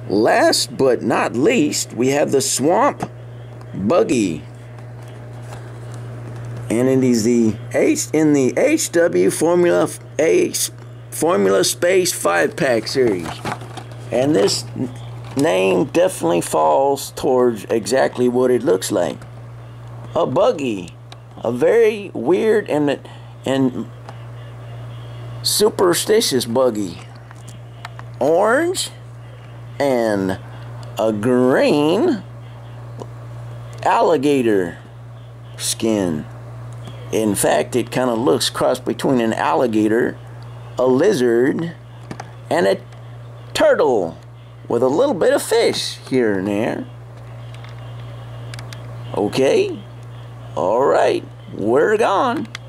last but not least, we have the Swamp Buggy. And it is the HW Formula Space 5-pack series. And this name definitely falls towards exactly what it looks like. A buggy. A very weird and superstitious buggy. Orange and a green alligator skin. In fact, it kind of looks cross between an alligator, a lizard, and a turtle with a little bit of fish here and there. Okay, all right, we're gone.